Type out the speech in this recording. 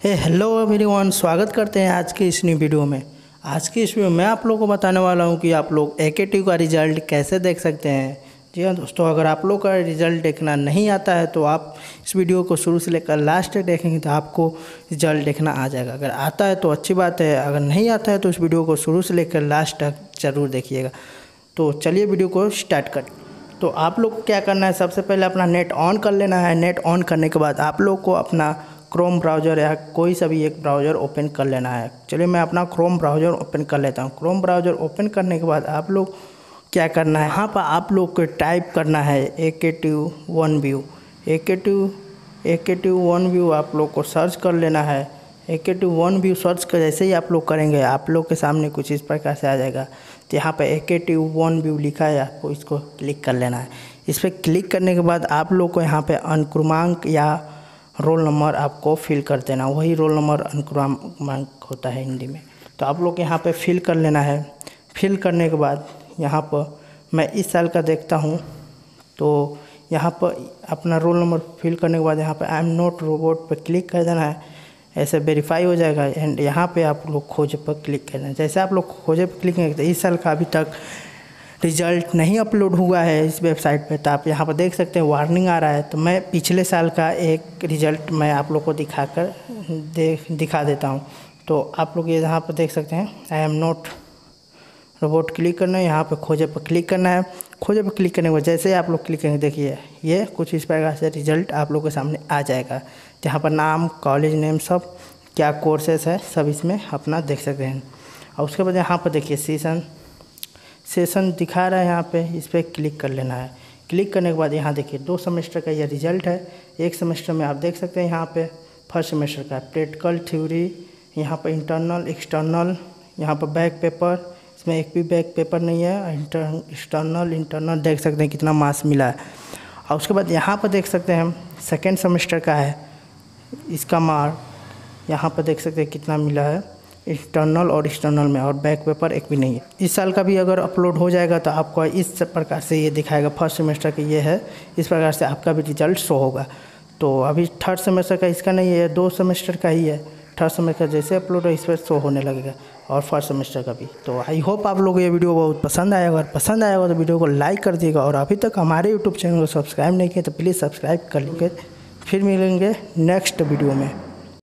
Hello everyone, स्वागत करते हैं आज की इस न्यू वीडियो में। आज की इस वीडियो में आप लोगों को बताने वाला हूं कि आप लोग AKTU का रिज़ल्ट कैसे देख सकते हैं। जी हाँ दोस्तों, अगर आप लोग का रिज़ल्ट देखना नहीं आता है तो आप इस वीडियो को शुरू से लेकर लास्ट तक देखेंगे तो आपको रिज़ल्ट देखना आ जाएगा। अगर आता है तो अच्छी बात है, अगर नहीं आता है तो इस वीडियो को शुरू से लेकर लास्ट तक ज़रूर देखिएगा। तो चलिए वीडियो को स्टार्ट करें। तो आप लोग को क्या करना है, सबसे पहले अपना नेट ऑन कर लेना है। नेट ऑन करने के बाद आप लोग को अपना क्रोम ब्राउज़र या कोई सा भी एक ब्राउज़र ओपन कर लेना है। चलिए मैं अपना क्रोम ब्राउज़र ओपन कर लेता हूँ। क्रोम ब्राउज़र ओपन करने के बाद आप लोग क्या करना है, यहाँ पर आप लोग को टाइप करना है AKTU OneView। AKTU OneView आप लोग को सर्च कर लेना है। AKTU OneView सर्च कर जैसे ही आप लोग करेंगे आप लोग के सामने कुछ इस प्रकार से आ जाएगा। तो यहाँ पे AKTU OneView लिखा है, आपको इसको क्लिक कर लेना है। इस पर क्लिक करने के बाद आप लोग को यहाँ पे अनुक्रमांक या रोल नंबर आपको फिल कर देना। वही रोल नंबर अनुक्रमांक होता है हिंदी में। तो आप लोग यहाँ पे फिल कर लेना है। फिल करने के बाद यहाँ पर मैं इस साल का देखता हूँ, तो यहाँ पर अपना रोल नंबर फिल करने के बाद यहाँ पे आई एम नॉट रोबोट पर क्लिक कर देना है। ऐसे वेरीफाई हो जाएगा एंड यहाँ पे आप लोग खोजे पर क्लिक करना है। जैसे आप लोग खोजे पर क्लिक करेंगे तो इस साल का अभी तक रिज़ल्ट नहीं अपलोड हुआ है इस वेबसाइट पे, तो आप यहाँ पर देख सकते हैं वार्निंग आ रहा है। तो मैं पिछले साल का एक रिज़ल्ट मैं आप लोग को दिखा देता हूँ। तो आप लोग ये यहाँ पर देख सकते हैं I am not robot click करना है। यहाँ पे खोजे पर क्लिक करना है। खोजे पर क्लिक करने के बाद जैसे आप लोग क्लिक करेंगे देखिए ये कुछ इस प्रकार से रिज़ल्ट आप लोग के सामने आ जाएगा। जहाँ पर नाम, कॉलेज नेम, सब क्या कोर्सेस है सब इसमें अपना देख सकते हैं। और उसके बाद यहाँ पर देखिए सेशन दिखा रहा है, यहाँ पे इस पर क्लिक कर लेना है। क्लिक करने के बाद यहाँ देखिए 2 सेमेस्टर का ये रिज़ल्ट है। एक सेमेस्टर में आप देख सकते हैं यहाँ पे फर्स्ट सेमेस्टर का प्रैक्टिकल थ्योरी, यहाँ पर इंटरनल एक्सटर्नल, यहाँ पर बैक पेपर, इसमें एक भी बैक पेपर नहीं है। इंटरनल देख सकते हैं कितना मार्क्स मिला है। और उसके बाद यहाँ पर देख सकते हैं हम सेकेंड सेमेस्टर का है, इसका मार्क यहाँ पर देख सकते हैं कितना मिला है इंटरनल और एक्सटर्नल में, और बैक पेपर एक भी नहीं है। इस साल का भी अगर अपलोड हो जाएगा तो आपको इस प्रकार से ये दिखाएगा फर्स्ट सेमेस्टर का ये है, इस प्रकार से आपका भी रिजल्ट शो होगा। तो अभी थर्ड सेमेस्टर का इसका नहीं है, 2 सेमेस्टर का ही है। थर्ड सेमेस्टर जैसे अपलोड है इस पर शो होने लगेगा, और फर्स्ट सेमेस्टर का भी। तो आई होप आप लोगों को ये वीडियो बहुत पसंद आएगा। अगर पसंद आएगा तो वीडियो को लाइक कर दिएगा, और अभी तक हमारे यूट्यूब चैनल को सब्सक्राइब नहीं किया तो प्लीज़ सब्सक्राइब कर लीजिए। फिर मिलेंगे नेक्स्ट वीडियो में।